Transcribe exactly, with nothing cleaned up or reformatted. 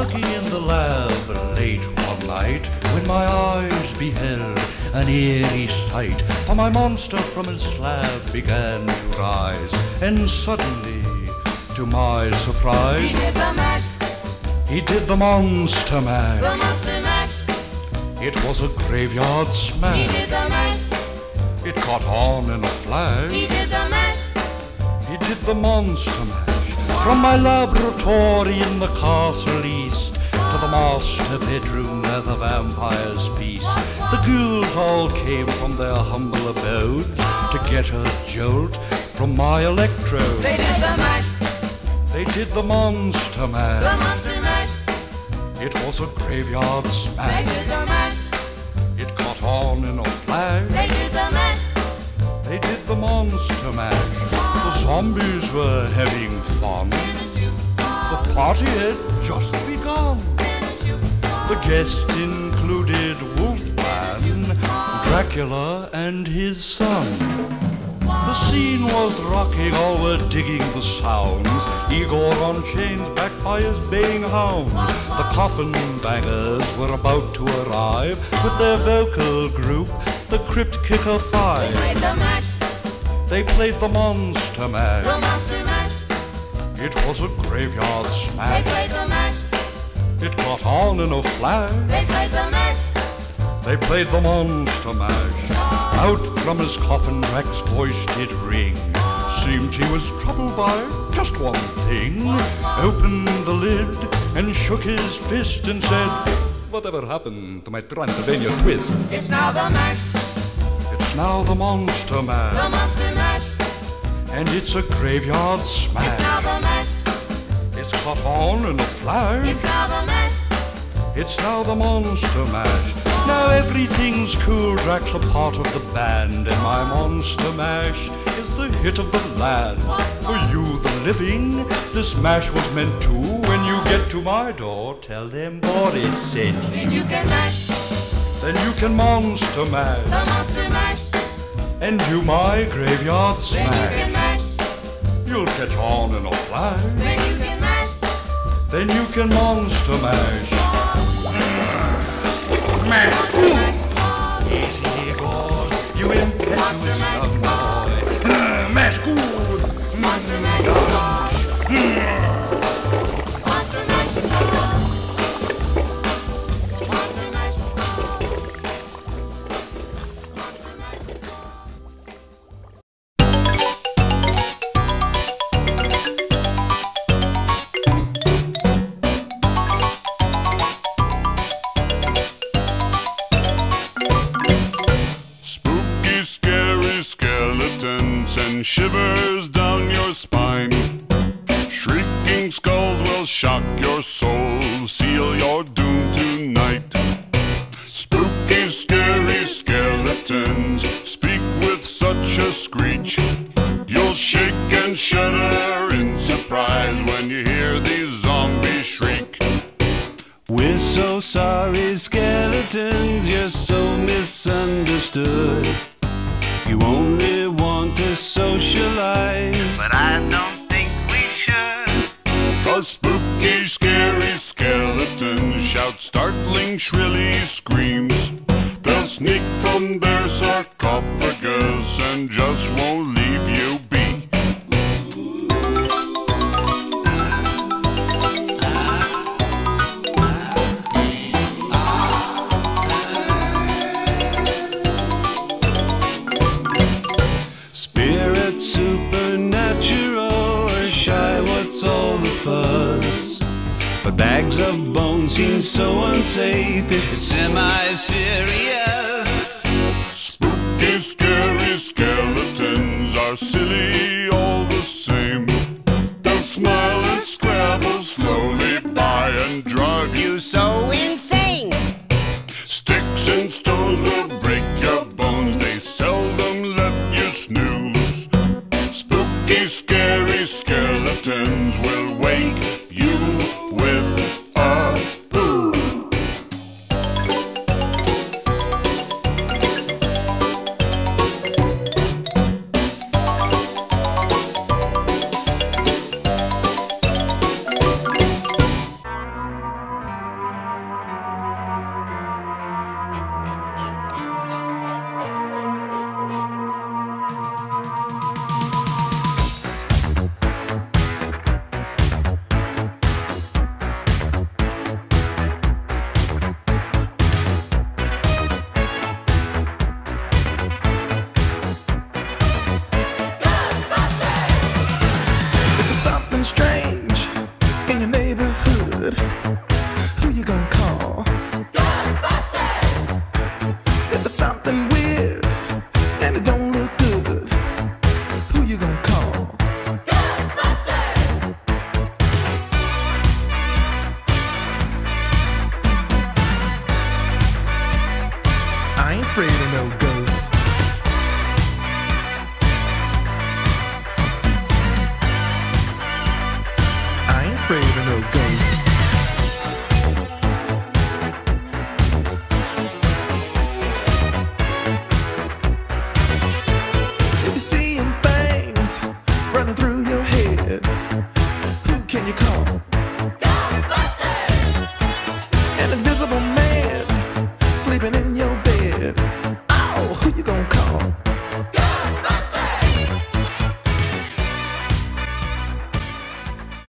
working in the lab late one night when my eyes beheld an eerie sight. For my monster from his slab began to rise, and suddenly, to my surprise, he did the mash. He did the monster mash. The monster mash. It was a graveyard smash. He did the mash. It caught on in a flash. He did the mash. He did the monster mash. From my laboratory in the castle east to the master bedroom where the vampires feast, the ghouls all came from their humble abodes to get a jolt from my electrode. They did the mash. They did the monster mash. The monster mash. It was a graveyard They smash. did the mash. It caught on in a flash. They did the mash. They did the monster mash. The zombies were having fun. The party had just begun. The guests included Wolfman, Dracula, and his son. The scene was rocking, all were digging the sounds. Igor on chains backed by his baying hounds. The coffin bangers were about to arrive with their vocal group, the Crypt Kicker Five. They played the mash. They played the monster mash. The monster mash. It was a graveyard They smash. played the mash. It caught on in a flash. They played the mash. They played the monster mash. Out from his coffin Drac's voice did ring. Seemed he was troubled by just one thing. Opened the lid and shook his fist and said, "Whatever happened to my Transylvania twist?" It's now the mash. It's now the monster The mash. monster mash. And it's a graveyard It's now smash. the mash. It's caught on in a flash. It's now the mash. It's now the monster mash. Now everything's cool, Drac's a part of the band, and my monster mash is the hit of the land. For you, the living, this mash was meant to. When you get to my door, tell them Boris sent you. Then you can mash. Then you can monster The mash, monster mash. and do my graveyard Then you can smash. mash. You'll catch on in a flash, Then you can mash. then you can monster mash. Mash! Easy, Igor, you impetuous young boy. Mash good! Monster mash. Monster mash. Monster mash. Monster mash. Spooky, scary skeletons and shivers down your spine. Shrieking skulls will shock your soul, seal your doom tonight. Spooky, scary skeletons speak with such a screech. You'll shake and shudder in surprise when you hear these zombies shriek. We're so sorry, skeletons, you're so misunderstood. You only want to socialize, But I don't think we should. A spooky, scary skeleton shouts startling, shrilly screams. They'll sneak from their sarcophagus and just won't leave you be. spirit supernatural or shy, what's all the fuss? But bags of bones seem so unsafe if it's semi-serious. Spooky, scary skeletons are silly all the same. They'll smile and scrabble slowly by and drive you So insane. Sticks and stones will break your bones. They seldom let you snooze. Spooky, scary skeletons will wake you with a boo. good, who you gonna call? Ghostbusters! If there's something weird and it don't look good, who you gonna call? Ghostbusters! I ain't afraid of no ghosts. I ain't afraid of no ghosts. If you're seeing things running through your head, who can you call? Ghostbusters! An invisible man sleeping in your bed,